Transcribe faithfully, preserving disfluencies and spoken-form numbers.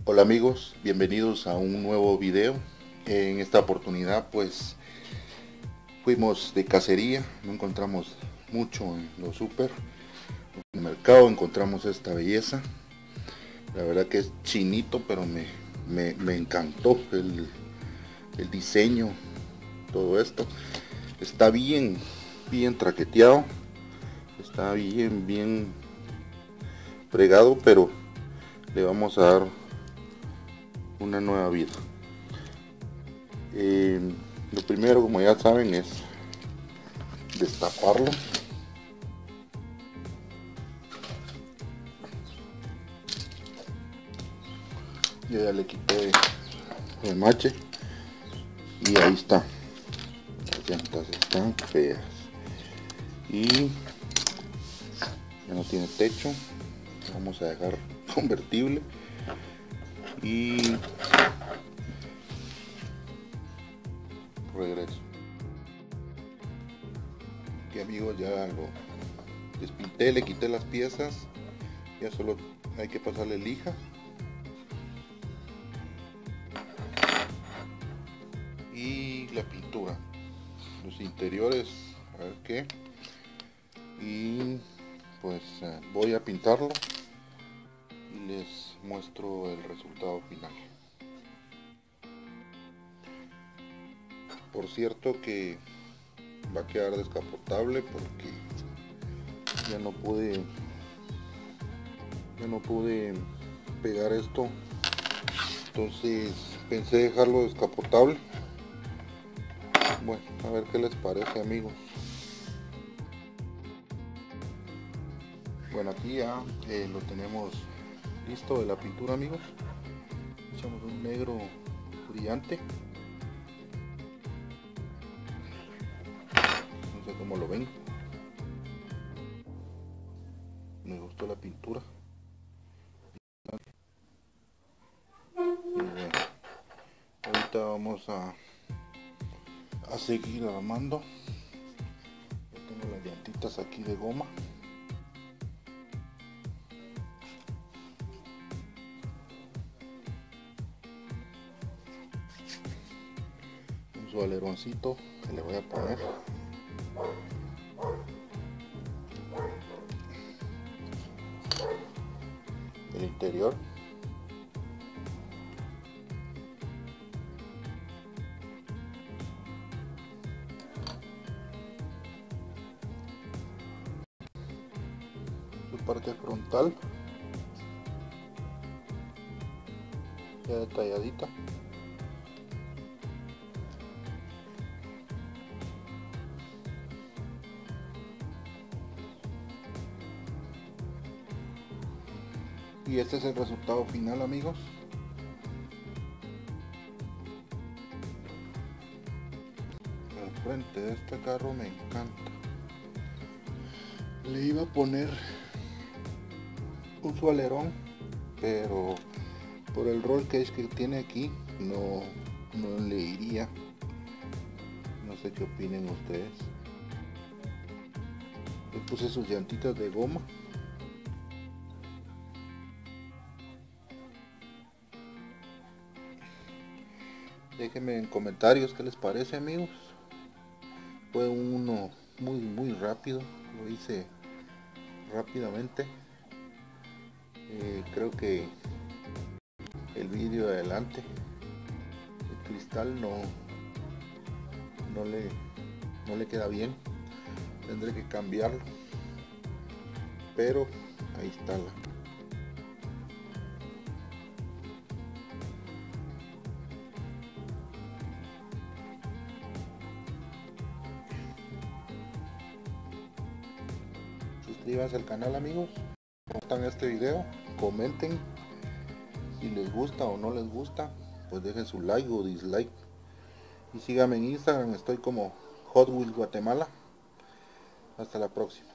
Hola amigos, bienvenidos a un nuevo video. En esta oportunidad pues fuimos de cacería, no encontramos mucho en los super. En el mercado encontramos esta belleza. La verdad que es chinito, pero me, me, me encantó el, el diseño, todo esto. Está bien, bien traqueteado, está bien, bien fregado, pero le vamos a dar una nueva vida. Eh, lo primero, como ya saben, es destaparlo. Yo ya le quité el mache y ahí está. Las llantas están feas y ya no tiene techo. Vamos a dejar convertible y regreso. Que amigos, ya lo despinté, le quité las piezas, ya solo hay que pasarle lija y la pintura, los interiores, a ver qué, y pues eh, voy a pintarlo y les muestro el resultado final. Por cierto que va a quedar descapotable porque ya no pude ya no pude pegar esto, entonces pensé dejarlo descapotable. Bueno, a ver qué les parece amigos. Bueno, aquí ya eh, lo tenemos listo de la pintura amigos. Echamos un negro brillante, no sé cómo lo ven, me gustó la pintura. Y bueno, ahorita vamos a, a seguir armando. Yo tengo las llantitas aquí de goma. Un su aleroncito que le voy a poner. El interior. Su parte frontal. Ya detalladita. Y este es el resultado final amigos. El frente de este carro me encanta. Le iba a poner un su alerón, pero por el roll cage que tiene aquí no, no le iría. No sé qué opinen ustedes. Le puse sus llantitas de goma. Déjenme en comentarios qué les parece amigos. Fue uno muy muy rápido, lo hice rápidamente. Eh, creo que el vídeo de adelante, el cristal no, no, le, no le queda bien. Tendré que cambiarlo. Pero ahí está la. Suscríbanse al canal amigos, compartan este video, comenten si les gusta o no les gusta, pues dejen su like o dislike y síganme en Instagram, estoy como Hot Wheels Guatemala. Hasta la próxima.